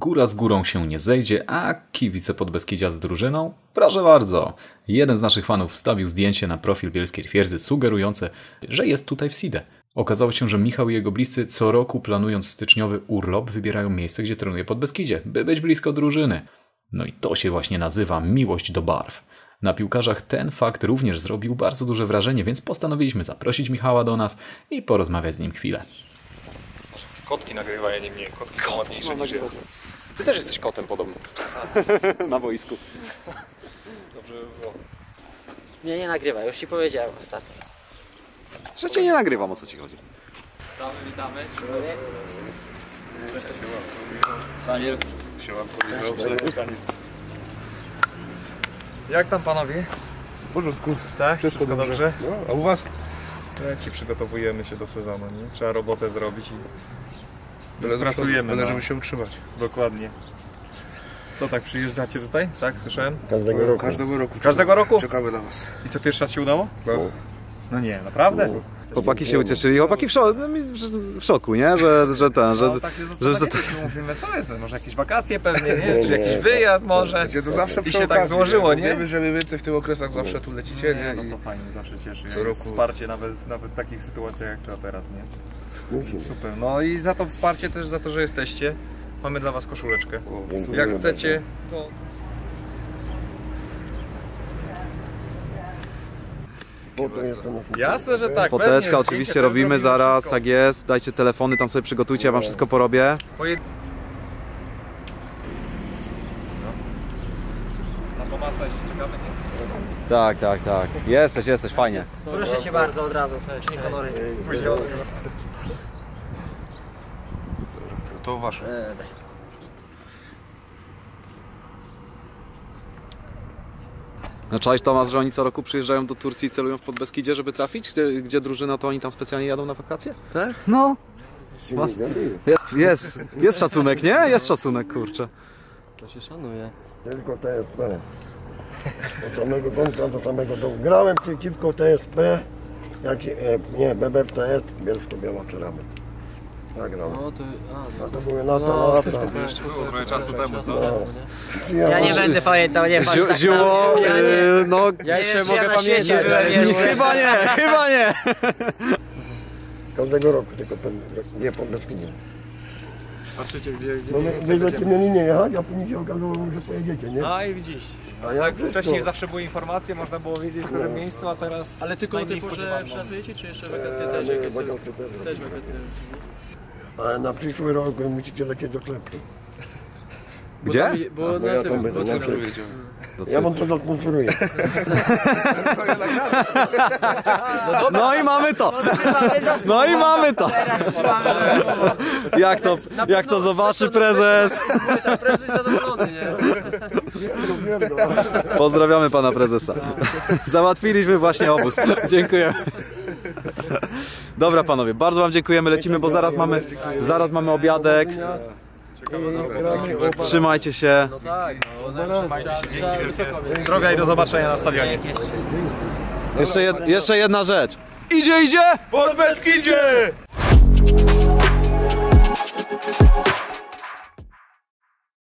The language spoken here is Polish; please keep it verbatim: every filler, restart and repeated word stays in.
Góra z górą się nie zejdzie, a kibice Podbeskidzia z drużyną? Proszę bardzo. Jeden z naszych fanów wstawił zdjęcie na profil Bielskiej Twierdzy sugerujące, że jest tutaj w Sidę. Okazało się, że Michał i jego bliscy co roku, planując styczniowy urlop, wybierają miejsce, gdzie trenuje Podbeskidzie, by być blisko drużyny. No i to się właśnie nazywa miłość do barw. Na piłkarzach ten fakt również zrobił bardzo duże wrażenie, więc postanowiliśmy zaprosić Michała do nas i porozmawiać z nim chwilę. Kotki nagrywa, ja nie mniej. Kotki są ładniejsze niż ja. Ty też jesteś kotem podobno. Na boisku. Dobrze by było. Mnie nie nagrywa, już ci powiedziałem ostatnio. Że cię nie nagrywam, o co ci chodzi. Witamy, witamy. Daniel. Jak tam panowie? W porządku. Tak? Wszystko, Wszystko dobrze? dobrze? No, a u was? Ci przygotowujemy się do sezonu, nie? Trzeba robotę zrobić i byle pracujemy. Byle, żeby się utrzymać. Dokładnie. Co, tak przyjeżdżacie tutaj? Tak, słyszałem? Każdego roku. Każdego roku. Każdego roku? Czekamy na was. I co, pierwszy raz się udało? No. No nie, naprawdę? No. Chłopaki się ucieszyli, chłopaki w, szo w szoku, nie? Że, że ten, że... No, tak się że, że mówimy, co jest, no, może jakieś wakacje pewnie, nie? Czy jakiś wyjazd może? To zawsze i się okazji, tak złożyło, nie? Wiemy, że mniej więcej w tych okresach zawsze tu lecicie, nie? No to fajnie, zawsze cieszy. Co roku. Wsparcie nawet, nawet w takich sytuacjach jak to teraz, nie? Super, no i za to wsparcie też, za to, że jesteście. Mamy dla was koszuleczkę. O, jak chcecie, to... Jasne, że tak. Foteczka pewnie, oczywiście robimy zaraz, wszystko. Tak jest. Dajcie telefony, tam sobie przygotujcie, ja wam wszystko porobię. Pojed... No. Na pomasa jeszcze czekamy, nie? Tak, tak, tak. Jesteś, jesteś, fajnie. Proszę cię bardzo od razu, nie honory. Spóźniony. To wasze. No czaisz, Tomasz, że oni co roku przyjeżdżają do Turcji i celują w Podbeskidzie, żeby trafić? Gdzie, gdzie drużyna, to oni tam specjalnie jadą na wakacje? Tak? No. Jest, jest, jest szacunek, nie? Jest szacunek, kurczę. To się szanuje. Tylko T S P. Do samego końca, do samego domu. Grałem przeciwko T S P, jak się, e, nie, B B T S, Bielsko-Biała Ceramic. Tak grałem. No to, a, a to były lata, no, lata. To jeszcze było trochę czasu temu, co? No. Ja nie będę pamiętał, nie patrz tak Zióło, na mnie. Ja, yy, no... Ja jeszcze mogę ja pamiętać, ale nie, chyba nie, chyba nie. Każdego roku, tylko nie po Beskidzie. Patrzycie, gdzie, gdzie no, wy będziecie mieli nie jechać, a później się okazało, że pojedziecie, nie? A i widzisz. A jak tak, wcześniej zawsze były informacje, można było wiedzieć w którym miejscu, a teraz... Ale tylko o tej porze przelatujecie, czy jeszcze wakacje też? Nie, wakacje też. Też wakacje. A na przyszły rok musicie lecieć do sklepu. Gdzie? Bo, bo, bo ja tam będę, na ja wam to zasponsoruję. No i mamy to! No i mamy to! Jak to, jak to zobaczy prezes? Prezes zadowolony, nie? Pozdrawiamy pana prezesa. Załatwiliśmy właśnie obóz. Dziękujemy. Dobra panowie, bardzo wam dziękujemy, lecimy, bo zaraz mamy, zaraz mamy obiadek. Trzymajcie się. No tak, no, trzymajcie się, dzięki wielkie. Zdrowia i do zobaczenia na stadionie. Jeszcze, jed, jeszcze jedna rzecz. Idzie, idzie! Podbeskidzie!